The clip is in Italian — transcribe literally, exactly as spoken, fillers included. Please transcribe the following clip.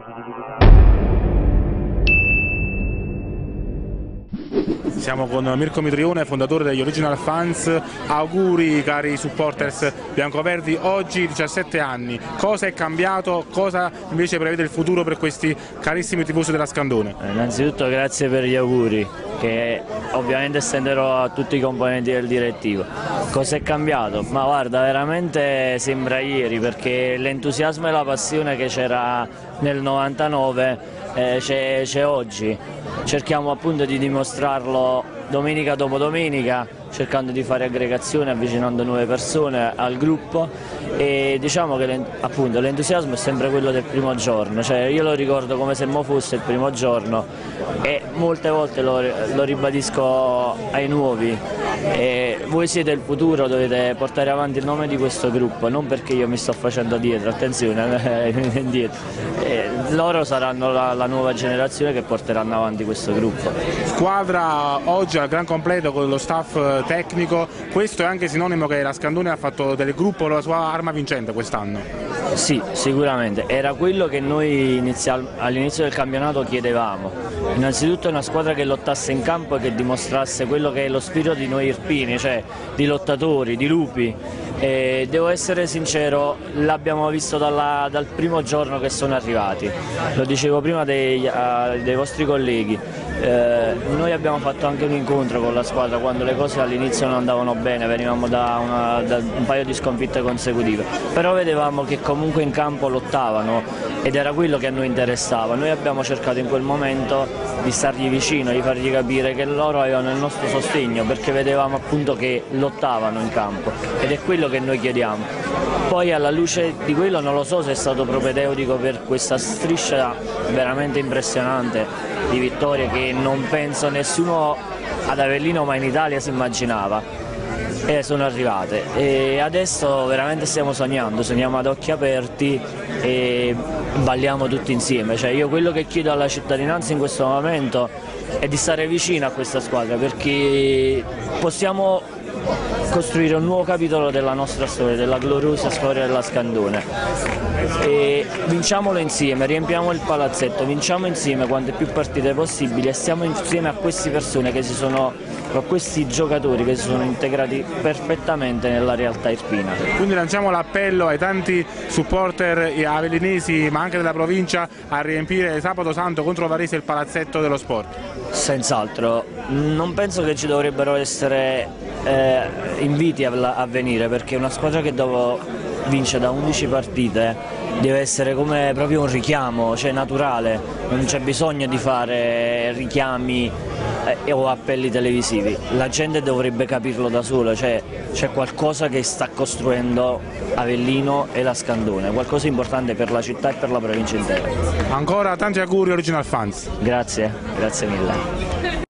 Siamo con Mirko Mitrione, fondatore degli Original Fans. Auguri cari supporters biancoverdi, oggi diciassette anni. Cosa è cambiato? Cosa invece prevede il futuro per questi carissimi tifosi della Scandone? Innanzitutto grazie per gli auguri, che ovviamente estenderò a tutti i componenti del direttivo. Cosa è cambiato? Ma guarda, veramente sembra ieri, perché l'entusiasmo e la passione che c'era nel novantanove eh, c'è oggi. Cerchiamo appunto di dimostrarlo domenica dopo domenica, cercando di fare aggregazione, avvicinando nuove persone al gruppo, e diciamo che appunto l'entusiasmo è sempre quello del primo giorno, cioè io lo ricordo come se mo fosse il primo giorno e molte volte lo, lo ribadisco ai nuovi. E voi siete il futuro, dovete portare avanti il nome di questo gruppo, non perché io mi sto facendo dietro, attenzione, indietro. E loro saranno la, la nuova generazione che porteranno avanti questo gruppo. Squadra oggi al gran completo con lo staff tecnico, questo è anche sinonimo che la Scandone ha fatto del gruppo la sua arma vincente quest'anno? Sì, sicuramente, era quello che noi all'inizio del campionato chiedevamo. Innanzitutto una squadra che lottasse in campo e che dimostrasse quello che è lo spirito di noi irpini, cioè di lottatori, di lupi. E devo essere sincero, l'abbiamo visto dalla, dal primo giorno che sono arrivati, lo dicevo prima dei, uh, dei vostri colleghi. Eh, noi abbiamo fatto anche un incontro con la squadra quando le cose all'inizio non andavano bene, venivamo da, una, da un paio di sconfitte consecutive, però vedevamo che comunque in campo lottavano ed era quello che a noi interessava. Noi abbiamo cercato in quel momento di stargli vicino, di fargli capire che loro avevano il nostro sostegno, perché vedevamo appunto che lottavano in campo ed è quello che noi chiediamo. Poi alla luce di quello non lo so se è stato propedeutico per questa striscia veramente impressionante di vittorie che non penso nessuno ad Avellino ma in Italia si immaginava, e sono arrivate e adesso veramente stiamo sognando, sogniamo ad occhi aperti e balliamo tutti insieme. Cioè io quello che chiedo alla cittadinanza in questo momento è di stare vicino a questa squadra, perché possiamo costruire un nuovo capitolo della nostra storia, della gloriosa storia della Scandone, e vinciamolo insieme, riempiamo il palazzetto, vinciamo insieme quante più partite possibili e stiamo insieme a queste persone che si sono, a questi giocatori che si sono integrati perfettamente nella realtà irpina. Quindi lanciamo l'appello ai tanti supporter avellinesi ma anche della provincia a riempire sabato santo contro Varese il palazzetto dello sport. Senz'altro, non penso che ci dovrebbero essere eh, inviti a, a venire, perché una squadra che dopo vince da undici partite deve essere come proprio un richiamo, cioè naturale, non c'è bisogno di fare richiami eh, o appelli televisivi, la gente dovrebbe capirlo da sola, cioè c'è qualcosa che sta costruendo Avellino e la Scandone, qualcosa di importante per la città e per la provincia intera. Ancora tanti auguri Original Fans. Grazie, grazie mille.